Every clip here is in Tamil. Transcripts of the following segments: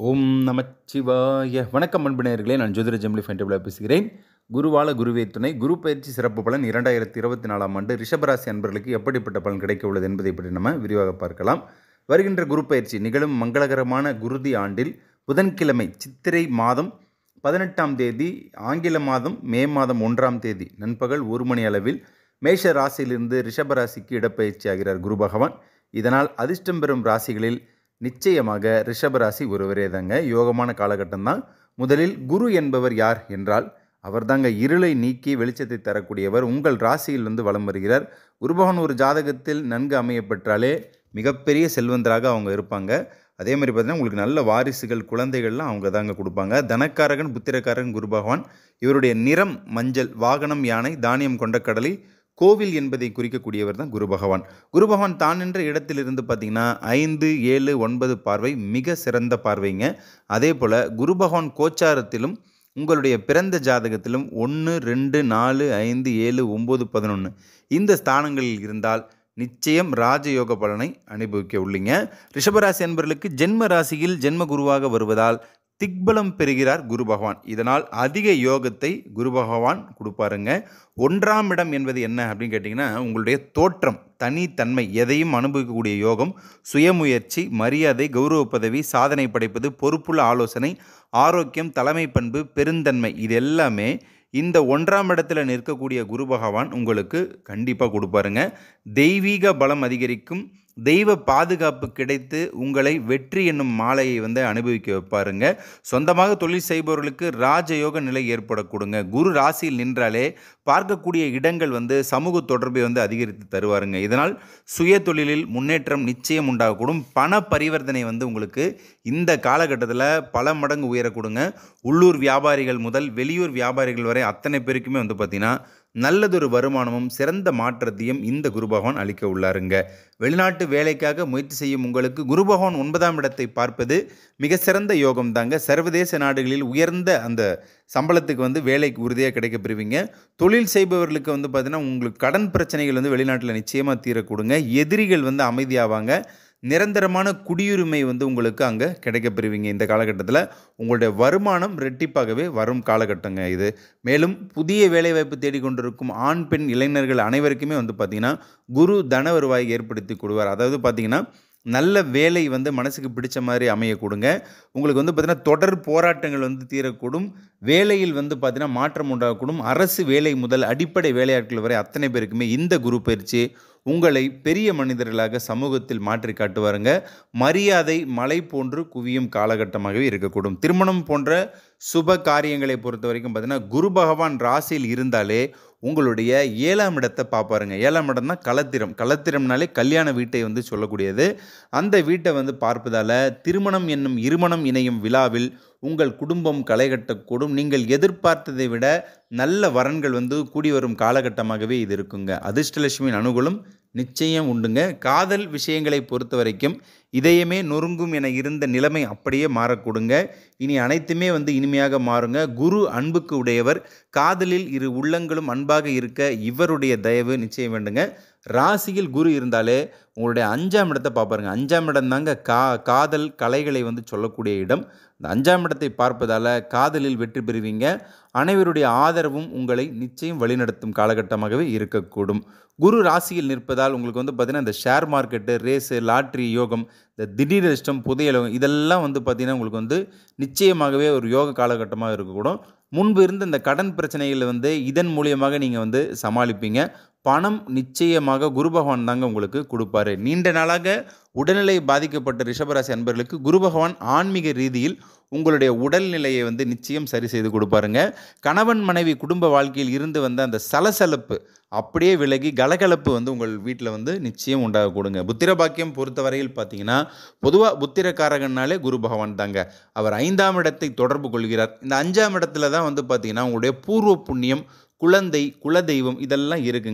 ஓம் நமச்சிவாய. வணக்கம் அன்பு நேயர்களே, நான் ஜோதிட ஜெமினி ஃபைண்டபிளாக பேசுகிறேன். குருவால குருவே துணை. குரு பயிற்சி சிறப்பு பலன் 2024ஆம் ஆண்டு ரிஷபராசி அன்பர்களுக்கு எப்படிப்பட்ட பலன் கிடைக்க உள்ளது என்பதை பற்றி நம்ம விரிவாக பார்க்கலாம். வருகின்ற குரு பயிற்சி நிகழும் மங்களகரமான குருதி ஆண்டில் புதன்கிழமை சித்திரை மாதம் 18ஆம் தேதி, ஆங்கில மாதம் மே மாதம் 1ஆம் தேதி நண்பகல் 1 மணி அளவில் மேஷ ராசியிலிருந்து ரிஷபராசிக்கு இடப்பெயர்ச்சி ஆகிறார் குரு பகவான். இதனால் அதிர்ஷ்டம் பெறும் ராசிகளில் நிச்சயமாக ரிஷபராசி ஒருவரே தாங்க. யோகமான காலகட்டம் தான். முதலில் குரு என்பவர் யார் என்றால் அவர் தாங்க இருளை நீக்கி வெளிச்சத்தை தரக்கூடியவர். உங்கள் ராசியில் வலம் வருகிறார். குருபகவான் ஒரு ஜாதகத்தில் நன்கு அமையப்பெற்றாலே மிகப்பெரிய செல்வந்தராக அவங்க இருப்பாங்க. அதே மாதிரி பார்த்தீங்கன்னா உங்களுக்கு நல்ல வாரிசுகள், குழந்தைகள்லாம் அவங்க தாங்க கொடுப்பாங்க. தனக்காரகன் புத்திரக்காரகன் குரு பகவான். இவருடைய நிறம் மஞ்சள், வாகனம் யானை, தானியம் கொண்ட கடலை, கோவில் என்பதை குறிக்கக்கூடியவர் தான் குரு பகவான். குரு பகவான் தான் என்ற இடத்திலிருந்து பார்த்திங்கன்னா 5, 7, 9 பார்வை மிக சிறந்த பார்வைங்க. அதே போல் குரு பகவான் கோச்சாரத்திலும் உங்களுடைய பிறந்த ஜாதகத்திலும் 1, 2, 4, 5, 7, 9, 11 இந்த ஸ்தானங்களில் இருந்தால் நிச்சயம் ராஜயோக பலனை அனுபவிக்க உள்ளீங்க. ரிஷபராசி என்பவர்களுக்கு ஜென்ம ராசியில் ஜென்ம குருவாக வருவதால் திக்பலம் பெறுகிறார் குரு பகவான். இதனால் அதிக யோகத்தை குரு பகவான் கொடுப்பாருங்க. 1ஆம் இடம் என்பது என்ன அப்படின்னு கேட்டிங்கன்னா, உங்களுடைய தோற்றம், தனித்தன்மை, எதையும் அனுபவிக்கக்கூடிய யோகம், சுயமுயற்சி, மரியாதை, கௌரவ பதவி, சாதனை படைப்பது, பொறுப்புள்ள ஆலோசனை, ஆரோக்கியம், தலைமை பண்பு, பெருந்தன்மை, இது எல்லாமே இந்த 1ஆம் இடத்துல நிற்கக்கூடிய குரு பகவான் உங்களுக்கு கண்டிப்பாக கொடுப்பாருங்க. தெய்வீக பலம் அதிகரிக்கும், தெய்வ பாதுகாப்பு கிடைத்து உங்களை வெற்றி என்னும் மாலையை அனுபவிக்க வைப்பாருங்க. சொந்தமாக தொழில் செய்பவர்களுக்கு ராஜயோக நிலை ஏற்படக்கூடுங்க. குரு ராசியில் நின்றாலே பார்க்கக்கூடிய இடங்கள் சமூக தொடர்பை அதிகரித்து தருவாருங்க. இதனால் சுய தொழிலில் முன்னேற்றம் நிச்சயம் உண்டாகக்கூடும். பண பரிவர்த்தனை உங்களுக்கு இந்த காலகட்டத்தில் பல மடங்கு உயரக்கூடுங்க. உள்ளூர் வியாபாரிகள் முதல் வெளியூர் வியாபாரிகள் வரை அத்தனை பேருக்குமே பார்த்திங்கன்னா நல்லதொரு வருமானமும் சிறந்த மாற்றத்தையும் இந்த குரு பகவான் அளிக்க உள்ளாருங்க. வெளிநாட்டு வேலைக்காக முயற்சி செய்யும் உங்களுக்கு குரு பகவான் 9ஆம் இடத்தை பார்ப்பது மிக சிறந்த யோகம் தாங்க. சர்வதேச நாடுகளில் உயர்ந்த அந்த சம்பளத்துக்கு வேலைக்கு உறுதியாக கிடைக்க பெறுவீங்க. தொழில் செய்பவர்களுக்கு பார்த்தீங்கன்னா உங்களுக்கு கடன் பிரச்சனைகள் வெளிநாட்டில் நிச்சயமாக தீரக்கூடுங்க. எதிரிகள் அமைதியாவாங்க. நிரந்தரமான குடியுரிமை உங்களுக்கு அங்கே கிடைக்க பெறுவீங்க. இந்த காலகட்டத்தில் உங்களுடைய வருமானம் ரெட்டிப்பாகவே வரும் காலகட்டங்க இது. மேலும் புதிய வேலைவாய்ப்பு தேடிக்கொண்டிருக்கும் ஆண் பெண் இளைஞர்கள் அனைவருக்குமே பார்த்திங்கன்னா குரு தன வருவாயை ஏற்படுத்தி கொடுவார். அதாவது பார்த்திங்கன்னா நல்ல வேலை மனசுக்கு பிடிச்ச மாதிரி அமையக்கூடுங்க. உங்களுக்கு பார்த்திங்கன்னா தொடர் போராட்டங்கள் தீரக்கூடும். வேலையில் பார்த்திங்கன்னா மாற்றம் உண்டாகக்கூடும். அரசு வேலை முதல் அடிப்படை வேலையாட்கள் வரை அத்தனை பேருக்குமே இந்த குரு பயிற்சி உங்களை பெரிய மனிதர்களாக சமூகத்தில் மாற்றி காட்டுவாருங்க. மரியாதை மலை போன்று குவியும் காலகட்டமாகவே இருக்கக்கூடும். திருமணம் போன்ற சுப காரியங்களை பொறுத்த வரைக்கும் பார்த்திங்கன்னா குரு பகவான் ராசியில் இருந்தாலே உங்களுடைய 7ஆம் இடத்தை பார்ப்பாருங்க. 7ஆம் இடம் தான் களத்திரம். களத்திரம்னாலே கல்யாண வீட்டை சொல்லக்கூடியது. அந்த வீட்டை பார்ப்பதால் திருமணம் என்னும் இருமணம் இணையும் விழாவில் உங்கள் குடும்பம் களை கட்டக்கூடும். நீங்கள் எதிர்பார்த்ததை விட நல்ல வரன்கள் கூடி வரும் காலகட்டமாகவே இது இருக்குங்க. அதிர்ஷ்டலட்சுமியின் அனுகூலம் நிச்சயம் உண்டுங்க. காதல் விஷயங்களை பொறுத்த வரைக்கும் இதயமே நொறுங்கும் என இருந்த நிலைமை அப்படியே மாறக்கூடுங்க. இனி அனைத்துமே இனிமையாக மாறுங்க. குரு அன்புக்கு உடையவர். காதலில் இரு உள்ளங்களும் அன்பாக இருக்க இவருடைய தயவு நிச்சயம் வேண்டுங்க. ராசியில் குரு இருந்தாலே உங்களுடைய 5ஆம் இடத்தை பார்ப்பாருங்க. 5ஆம் இடம் தாங்க காதல் கலைகளை சொல்லக்கூடிய இடம். இந்த 5ஆம் இடத்தை பார்ப்பதால் காதலில் வெற்றி பெறுவீங்க. அனைவருடைய ஆதரவும் உங்களை நிச்சயம் வழிநடத்தும் காலகட்டமாகவே இருக்கக்கூடும். குரு ராசியில் நிற்பதால் உங்களுக்கு பார்த்திங்கன்னா இந்த ஷேர் மார்க்கெட்டு, ரேஸு, லாட்ரி யோகம், இந்த திடீர் அதிர்ஷ்டம், புதையலகம் இதெல்லாம் பார்த்திங்கன்னா உங்களுக்கு நிச்சயமாகவே ஒரு யோக காலகட்டமாக இருக்கக்கூடும். முன்பு இருந்த இந்த கடன் பிரச்சனைகளை இதன் மூலியமாக நீங்கள் சமாளிப்பீங்க. பணம் நிச்சயமாக குரு பகவான் தாங்க உங்களுக்கு கொடுப்பாரு. நீண்ட நாளாக உடல்நிலை பாதிக்கப்பட்ட ரிஷபராசி அன்பர்களுக்கு குரு பகவான் ஆன்மீக ரீதியில் உங்களுடைய உடல்நிலையை நிச்சயம் சரி செய்து கொடுப்பாருங்க. கணவன் மனைவி குடும்ப வாழ்க்கையில் இருந்து அந்த சலசலப்பு அப்படியே விலகி கலகலப்பு உங்கள் வீட்டில் நிச்சயம் உண்டாகக்கூடுங்க. புத்திர பாக்கியம் பொறுத்தவரையில் பார்த்தீங்கன்னா பொதுவாக புத்திரக்காரகனாலே குரு பகவான் தாங்க. அவர் 5ஆம் இடத்தை தொடர்பு கொள்கிறார். இந்த 5ஆம் இடத்துல தான் பார்த்தீங்கன்னா உங்களுடைய பூர்வ புண்ணியம், குழந்தை, குலதெய்வம் இதெல்லாம் இருக்குங்க.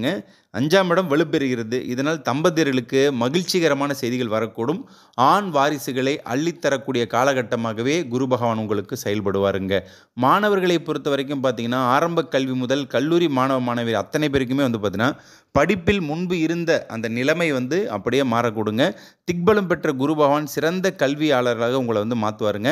5ஆம் இடம் வலுப்பெறுகிறது. இதனால் தம்பதியர்களுக்கு மகிழ்ச்சிகரமான செய்திகள் வரக்கூடும். ஆண் வாரிசுகளை அள்ளித்தரக்கூடிய காலகட்டமாகவே குரு பகவான் உங்களுக்கு செயல்படுவாருங்க. மாணவர்களை பொறுத்த வரைக்கும் பார்த்தீங்கன்னா, ஆரம்ப கல்வி முதல் கல்லூரி மாணவ மாணவியர் அத்தனை பேருக்குமே வந்து பார்த்தீங்கன்னா, படிப்பில் முன்பு இருந்த அந்த நிலைமை வந்து அப்படியே மாறக்கூடுங்க. திக்பலம் பெற்ற குரு பகவான் சிறந்த கல்வியாளர்களாக உங்களை வந்து மாற்றுவாருங்க.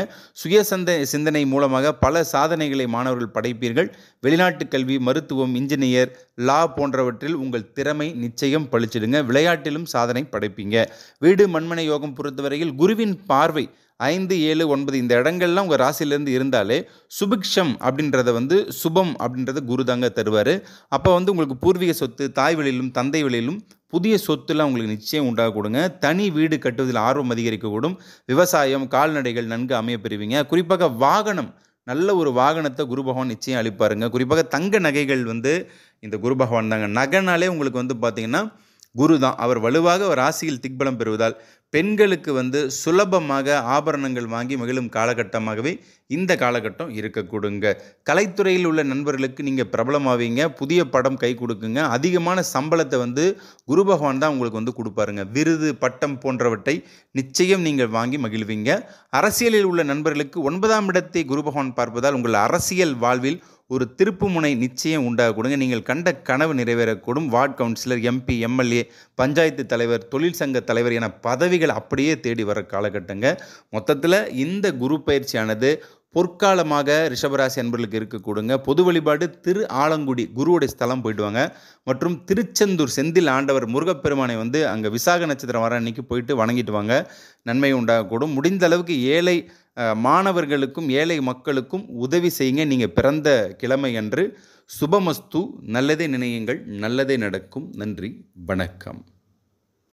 சிந்தனை மூலமாக பல சாதனைகளை மாணவர்கள் படைப்பீர்கள். வெளிநாட்டு கல்வி, மருத்துவம், இன்ஜினியர், லா போன்றவற்றில் உங்கள் திறமை நிச்சயம் பளிச்சிடுங்க. விளையாட்டிலும் சாதனை படைப்பீங்க. வீடு மண்மனை யோகம் பொறுத்தவரையில் குருவின் பார்வை 5, 7, 9 இந்த இடங்கள்லாம் உங்கள் ராசியிலேருந்து இருந்தாலே சுபிக்ஷம் அப்படின்றத வந்து சுபம் அப்படின்றத குரு தாங்க தருவார். அப்போ வந்து உங்களுக்கு பூர்வீக சொத்து, தாய் வழியிலும் தந்தை வழியிலும் புதிய சொத்துலாம் உங்களுக்கு நிச்சயம் உண்டாகக்கூடுங்க. தனி வீடு கட்டுவதில் ஆர்வம் அதிகரிக்கக்கூடும். விவசாயம், கால்நடைகள் நன்கு அமைய பெறுவீங்க. குறிப்பாக வாகனம், நல்ல ஒரு வாகனத்தை குரு பகவான் நிச்சயம் அளிப்பாருங்க. குறிப்பாக தங்க நகைகள் வந்து இந்த குரு பகவான் தாங்க. நகைனாலே உங்களுக்கு வந்து பார்த்திங்கன்னா குரு தான். அவர் வலுவாக ராசியில் திக்பலம் பெறுவதால் பெண்களுக்கு வந்து சுலபமாக ஆபரணங்கள் வாங்கி மகிழும் காலகட்டமாகவே இந்த காலகட்டம் இருக்கக்கூடுங்க. கலைத்துறையில் உள்ள நண்பர்களுக்கு நீங்கள் பிரபலமாவீங்க. புதிய படம் கை கொடுக்குங்க. அதிகமான சம்பளத்தை வந்து குரு பகவான் தான் உங்களுக்கு வந்து கொடுப்பாருங்க. விருது, பட்டம் போன்றவற்றை நிச்சயம் நீங்கள் வாங்கி மகிழ்வீங்க. அரசியலில் உள்ள நண்பர்களுக்கு 9ஆம் இடத்தை குரு பகவான் பார்ப்பதால் உங்கள் அரசியல் வாழ்வில் ஒரு திருப்பு முனை நிச்சயம் உண்டாகக்கூடுங்க. நீங்கள் கண்ட கனவு நிறைவேறக்கூடும். Ward councillor, MP, MLA, panchayat தலைவர், தொழில் சங்க தலைவர் என பதவிகள் அப்படியே தேடி வர காலகட்டங்க. மொத்தத்தில் இந்த குரு பயிற்சியானது பொற்காலமாக ரிஷபராசி அன்பர்களுக்கு இருக்கக்கூடுங்க. பொது வழிபாடு திரு ஆலங்குடி குருவுடைய ஸ்தலம் போயிட்டு வாங்க. மற்றும் திருச்செந்தூர் செந்தில் ஆண்டவர் முருகப்பெருமானை வந்து அங்கே விசாக நட்சத்திரம் வர அன்னைக்கு போயிட்டு வணங்கிட்டு வாங்க. நன்மை உண்டாகக்கூடும். முடிந்த அளவுக்கு ஏழை மாணவர்களுக்கும் ஏழை மக்களுக்கும் உதவி செய்யுங்க. நீங்கள் பிறந்த கிழமை அன்று. சுபமஸ்து. நல்லதே நினையுங்கள், நல்லதே நடக்கும். நன்றி, வணக்கம்.